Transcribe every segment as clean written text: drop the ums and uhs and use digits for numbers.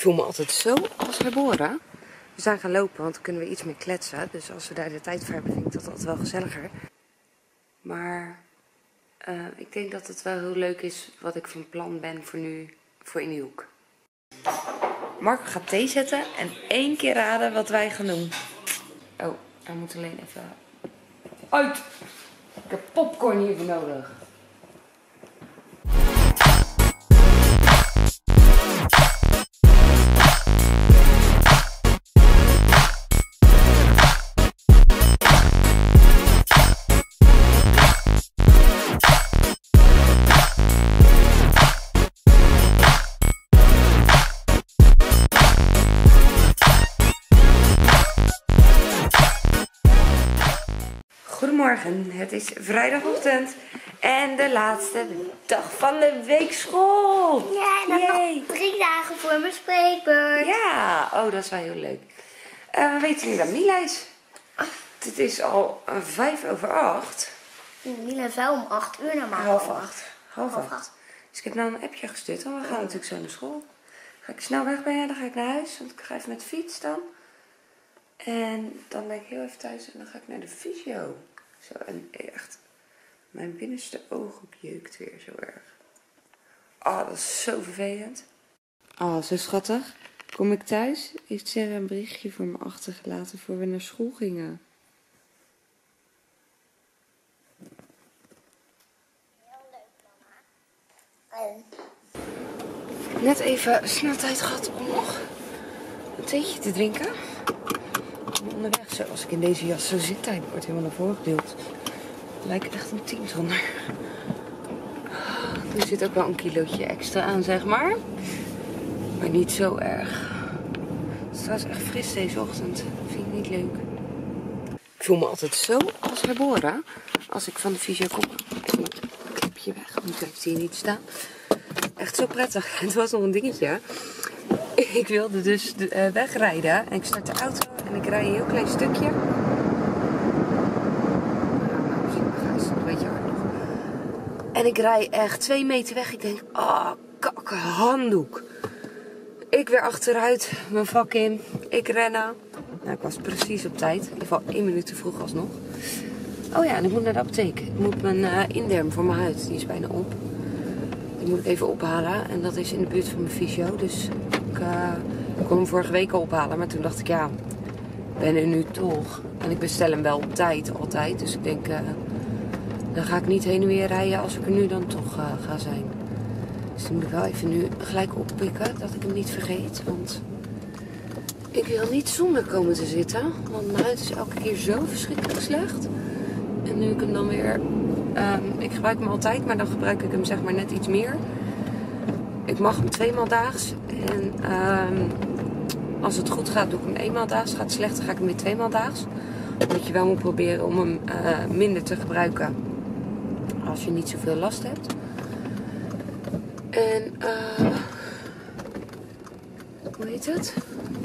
voel me altijd zo als herboren. We zijn gaan lopen, want dan kunnen we iets meer kletsen. Dus als we daar de tijd voor hebben, vind ik dat altijd wel gezelliger. Maar ik denk dat het wel heel leuk is wat ik van plan ben voor nu, voor in die hoek. Marco gaat thee zetten en 1 keer raden wat wij gaan doen. Oh, hij moet alleen even uit. Ik heb popcorn hiervoor nodig. Goedemorgen, het is vrijdagochtend en de laatste dag van de week school. Ja, en dan nog 3 dagen voor mijn spreekbeurt. Ja, oh dat is wel heel leuk. We weten nu dat Mila is. Het is al 7:05. Mila is wel om 8 uur normaal. Half acht. Dus ik heb nou een appje gestuurd, want we gaan natuurlijk zo naar school. Ga ik snel weg ben, dan ga ik naar huis, want ik ga even met de fiets dan. En dan ben ik heel even thuis en dan ga ik naar de fysio. Zo, en echt, mijn binnenste ooghoek jeukt weer zo erg. Oh, dat is zo vervelend. Oh, zo schattig. Kom ik thuis, heeft Sarah een berichtje voor me achtergelaten voor we naar school gingen. Heel leuk, mama. Net even snel tijd gehad om nog een theetje te drinken. Onderweg, zo, als ik in deze jas zo zit, hij wordt helemaal naar voren gedeeld. Lijkt echt een 10 zonder. Er zit ook wel een kilootje extra aan, zeg maar. Maar niet zo erg. Het is trouwens echt fris deze ochtend. Vind ik niet leuk. Ik voel me altijd zo als herboren. Als ik van de fysio kom. Een clipje weg. Nu heeft hij hier niet staan. Echt zo prettig. Het was nog een dingetje. Ik wilde dus wegrijden. En ik start de auto. En ik rij een heel klein stukje. Een beetje hard nog. En ik rij echt 2 meter weg. Ik denk, kakke handdoek. Ik weer achteruit, mijn vak in. Ik rennen. Nou, ik was precies op tijd. In ieder geval 1 minuut te vroeg alsnog. Oh ja, en ik moet naar de apotheek. Ik moet mijn inderm voor mijn huid. Die is bijna op. Die moet ik even ophalen. En dat is in de buurt van mijn fysio. Dus ik kon hem vorige week al ophalen. Maar toen dacht ik, ja, ik ben er nu toch. En ik bestel hem wel op tijd, altijd. Dus ik denk, dan ga ik niet heen en weer rijden als ik er nu dan toch ga zijn. Dus dan moet ik wel even nu gelijk oppikken, dat ik hem niet vergeet. Want ik wil niet zonder komen te zitten. Want mijn huid is elke keer zo verschrikkelijk slecht. En nu ik hem dan weer... ik gebruik hem altijd, maar dan gebruik ik hem zeg maar net iets meer. Ik mag hem 2 maal daags. En als het goed gaat, doe ik hem 1 maal daags. Gaat het slecht, dan ga ik hem weer 2 maal daags. Omdat je wel moet proberen om hem minder te gebruiken. Als je niet zoveel last hebt. En hoe heet het?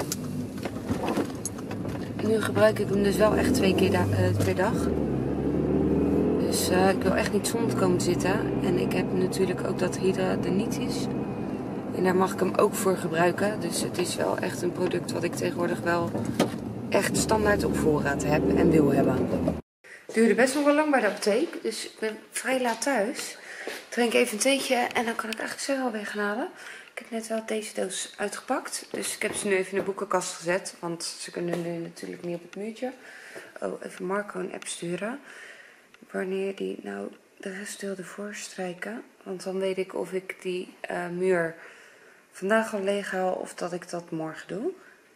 Nu gebruik ik hem dus wel echt 2 keer per dag. Dus ik wil echt niet zonder komen te zitten. En ik heb natuurlijk ook dat hydradenitis. En daar mag ik hem ook voor gebruiken. Dus het is wel echt een product wat ik tegenwoordig wel echt standaard op voorraad heb en wil hebben. Het duurde best nog wel lang bij de apotheek. Dus ik ben vrij laat thuis. Ik drink even een theetje en dan kan ik eigenlijk Sarah al weghalen. Ik heb net wel deze doos uitgepakt. Dus ik heb ze nu even in de boekenkast gezet. Want ze kunnen nu natuurlijk niet op het muurtje. Oh, even Marco een app sturen. Wanneer die nou de rest wilde voorstrijken. Want dan weet ik of ik die muur vandaag al leeg haal of dat ik dat morgen doe.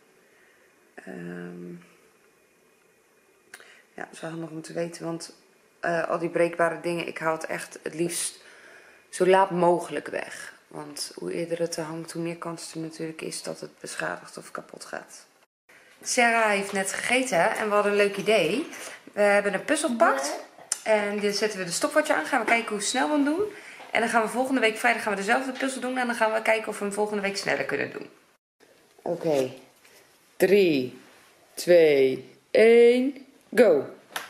Ja, dat is wel handig om te weten. Want al die breekbare dingen, ik haal het echt het liefst zo laat mogelijk weg. Want hoe eerder het er hangt, hoe meer kans er natuurlijk is dat het beschadigd of kapot gaat. Sarah heeft net gegeten en we hadden een leuk idee. We hebben een puzzel gepakt. En dan zetten we de stopwatch aan. Gaan we kijken hoe snel we hem doen. En dan gaan we volgende week vrijdag gaan we dezelfde puzzel doen. En dan gaan we kijken of we hem volgende week sneller kunnen doen. Oké. 3, 2, 1, go.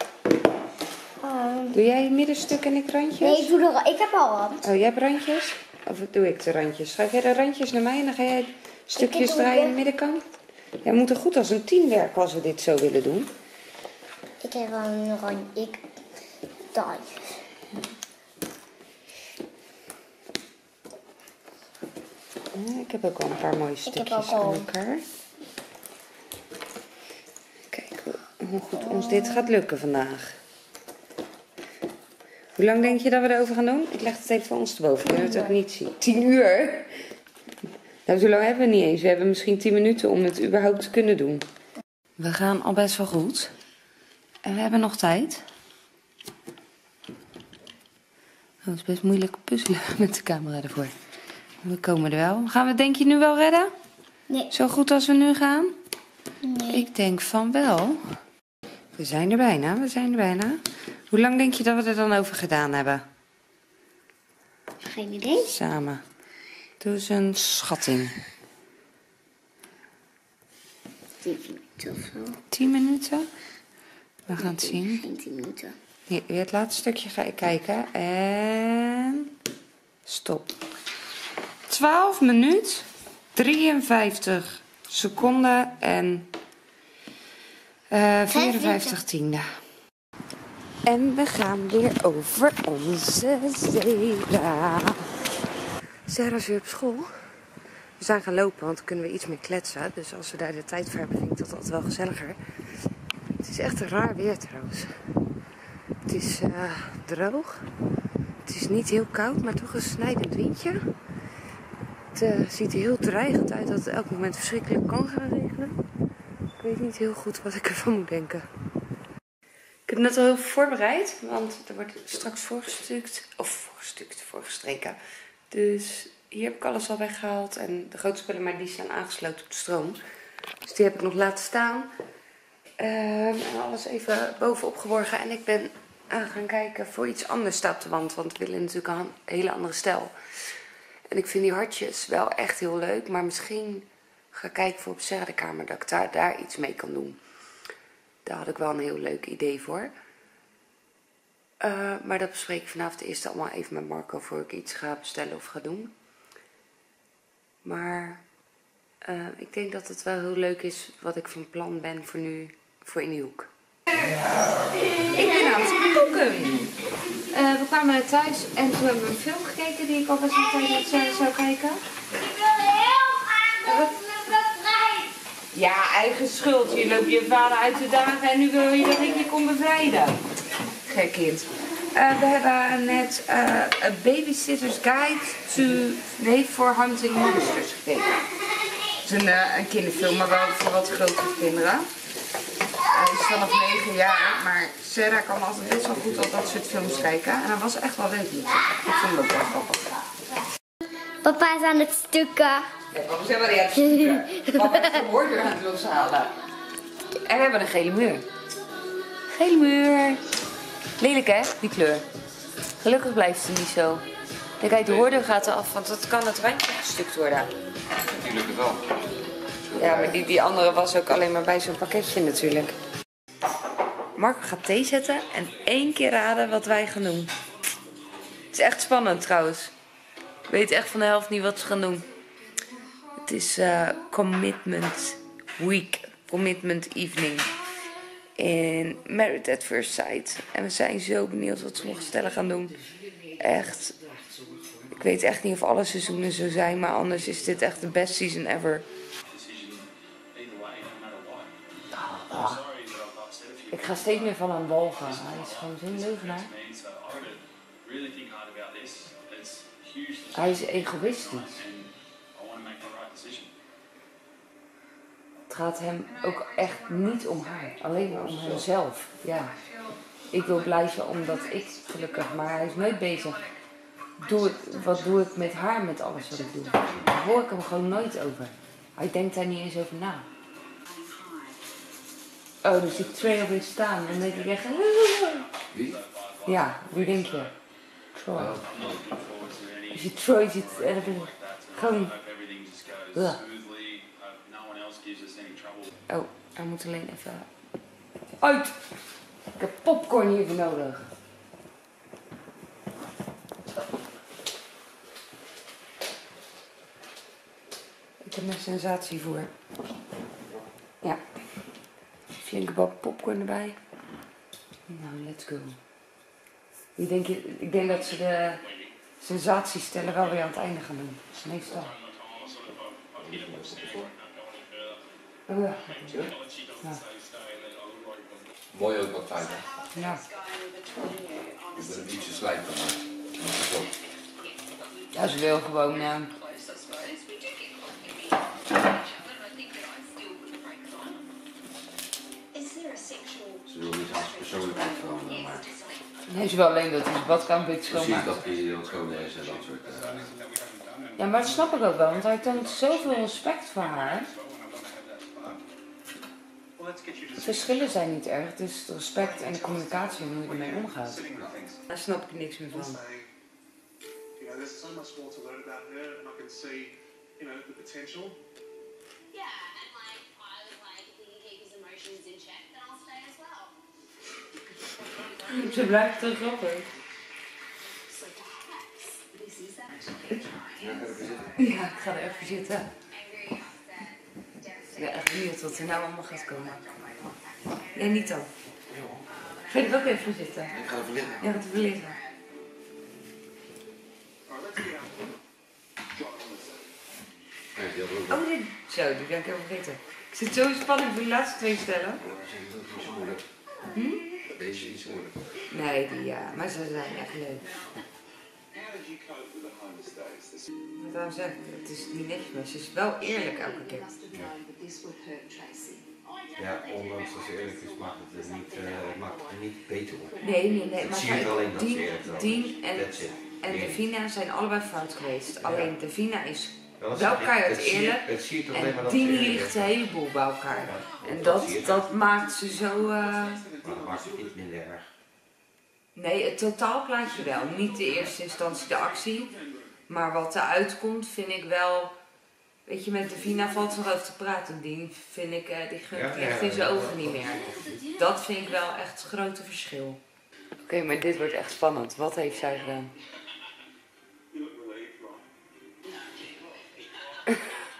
Doe jij het middenstuk en ik randjes? Nee, ik heb al rand. Oh, jij hebt randjes? Of doe ik de randjes? Schuif jij de randjes naar mij en dan ga jij Stukjes het draaien in de doen. middenkant. Ja, we moeten goed als een team werken als we dit zo willen doen. Ik heb wel een rond. Ik. Dat. Ja, ik heb ook al een paar mooie heb stukjes ook al. aan elkaar. Kijk hoe goed ons dit gaat lukken vandaag. Hoe lang denk je dat we erover gaan doen? Ik leg het even voor ons erboven. Kunnen we het ook niet zien. 10 uur? Nou, zo lang hebben we niet eens. We hebben misschien 10 minuten om het überhaupt te kunnen doen. We gaan al best wel goed. En we hebben nog tijd. Oh, het is best moeilijk puzzelen met de camera ervoor. We komen er wel. Gaan we het denk je nu wel redden? Nee. Zo goed als we nu gaan? Nee. Ik denk van wel. We zijn er bijna, we zijn er bijna. Hoe lang denk je dat we er dan over gedaan hebben? Geen idee. Samen. Dus een schatting. 10 minuten of zo. 10 minuten? We gaan het zien. Geen 10 minuten. Hier, het laatste stukje ga ik kijken. En... Stop. 12 minuten, 53 seconden en 54 tiende. En we gaan weer over onze Zera. Zera is weer op school. We zijn gaan lopen, want dan kunnen we iets meer kletsen. Dus als we daar de tijd voor hebben, vind ik dat altijd wel gezelliger. Het is echt een raar weer trouwens. Het is droog. Het is niet heel koud, maar toch een snijdend windje. Het ziet er heel dreigend uit dat het elk moment verschrikkelijk kan gaan regenen. Ik weet niet heel goed wat ik ervan moet denken. Ik heb net al heel veel voorbereid, want er wordt straks voorgestreken. Dus hier heb ik alles al weggehaald en de grote spullen, maar die staan aangesloten op de stroom. Dus die heb ik nog laten staan. En alles even bovenop geborgen en ik ben gaan kijken voor iets anders staat op de wand, want we willen natuurlijk een hele andere stijl. En ik vind die hartjes wel echt heel leuk, maar misschien ga ik kijken voor op de kamer dat ik daar iets mee kan doen. Daar had ik wel een heel leuk idee voor. Maar dat bespreek ik vanavond eerst allemaal even met Marco voor ik iets ga bestellen of ga doen. Maar ik denk dat het wel heel leuk is wat ik van plan ben voor nu voor in die hoek. Ik ben aan het koken. We kwamen net thuis en toen hebben we een film gekeken die ik al best wel tijd zou kijken. Ik wil heel graag naar mijn bevrijd. Ja, eigen schuld. Je loopt je vader uit de dagen en nu wil je dat ik je kom bevrijden. Gek kind. We hebben net A Babysitter's Guide for Hunting Monsters gekeken. Het is een kinderfilm, maar wel voor wat grotere kinderen. Hij is vanaf 9 jaar, maar Sarah kan altijd best wel goed op dat soort films kijken. En dat was echt wel leuk. Ik vond het ook wel grappig. Papa is aan het stukken. Ja, papa is helemaal niet aan het stukken. Papa is de hoorder aan het loshalen. En we hebben een gele muur. Gele muur. Lelijk hè, die kleur. Gelukkig blijft het niet zo. Dan kijk, de hoorder gaat eraf, want dat kan het randje gestukt worden. Die lukt het wel. Ja, maar die andere was ook alleen maar bij zo'n pakketje natuurlijk. Marco gaat thee zetten en 1 keer raden wat wij gaan doen. Het is echt spannend trouwens. Ik weet echt van de helft niet wat ze gaan doen. Het is Commitment Week, Commitment Evening in Married at First Sight. En we zijn zo benieuwd wat sommige stellen gaan doen. Echt. Ik weet echt niet of alle seizoenen zo zijn, maar anders is dit echt de best season ever. Ik ga steeds meer van een walgen. Hij is gewoon zo'n leugenaar. Hij is egoïstisch. Het gaat hem ook echt niet om haar. Alleen maar om hemzelf. Ja. Ik wil blijven omdat ik gelukkig, maar hij is nooit bezig. Wat doe ik met haar met alles wat ik doe? Daar hoor ik hem gewoon nooit over. Hij denkt daar niet eens over na. Oh, dus ik trail weer staan en dan denk ik echt... Wie? Ja, wie denk je? Troy. Als je Troy ziet en dan ben ik gewoon... Ugh. Oh, hij moet alleen even... Uit! Ik heb popcorn hiervoor nodig. Ik heb even mijn sensatievoer. Ja. Flinke bak popcorn erbij. Nou, let's go. Ik denk dat ze de sensatiestellen wel weer aan het einde gaan doen. Meestal. Oh ja. Ja. Mooi ook wat tijd, hè? Ja. Ik ben een ietsje slijp gemaakt. Ja, ze wil gewoon... Ze wil niet als persoonlijkheid veranderen, maar Nee, ze wil alleen dat hij zijn badkamer een beetje precies schoonmaakt. dat hij wat schoon is en dat soort. Ja, maar dat snap ik ook wel, want hij toont zoveel respect voor haar. Verschillen zijn niet erg, dus het respect en de communicatie en hoe je ermee omgaat. Daar snap ik niks meer van. There's so much more to learn about her, and I can see, the potential. Yeah, and I was like, if he can keep his emotions in check, then I'll stay as well. Ze blijft toch grappig. So perhaps this is Ja, ik ga er even zitten. Ik ben echt benieuwd wat er nou allemaal gaat komen. Jij niet dan? Ga je er ook even zitten? Ik ga ervoor liggen. Ja, wat even liggen. Nee, die hadden we ook nog. Oh, dit. Zo, die ben ik even vergeten. Ik zit zo in spanning voor de laatste twee stellen. Ja, dat is iets moeilijk. Deze is iets moeilijk. Nee, maar ze zijn echt leuk. Wat dan zeg ik? Het is niet netjes, maar ze is wel eerlijk elke keer. Ja, ondanks dat ze eerlijk is, maakt het er niet beter op. Nee. Het Maar zie je alleen dat ze Dien, eerlijk is. Dien That's it. en Davina zijn allebei fout geweest. Ja. Alleen Davina is Dat wel zie- keihard het zie je- eerlijk. het zie je toch alleen maar En dat ze Dien eerlijk liegt is. een heleboel bij elkaar. Ja, En dat zie je. dat maakt ze zo... Maar dat maakt het niet minder erg. Nee, het totaalplaatje wel. Niet de eerste instantie de actie. Maar wat eruit komt, vind ik wel... Weet je, met Davina valt er nog over te praten. Die vind ik, die gunt Ja, ik echt in zijn ogen niet meer. Dat vind ik wel echt het grote verschil. Oké, maar dit wordt echt spannend. Wat heeft zij gedaan? You look relieved, right?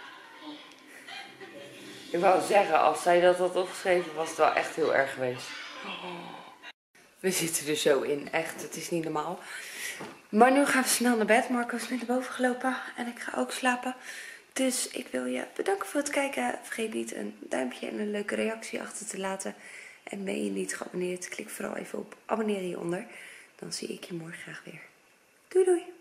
Ik wou zeggen, als zij dat had opgeschreven, was het wel echt heel erg geweest. We zitten er zo in, echt. Het is niet normaal. Maar nu gaan we snel naar bed. Marco is net naar boven gelopen en ik ga ook slapen. Dus ik wil je bedanken voor het kijken. Vergeet niet een duimpje en een leuke reactie achter te laten. En ben je niet geabonneerd, klik vooral even op abonneer hieronder. Dan zie ik je morgen graag weer. Doei doei!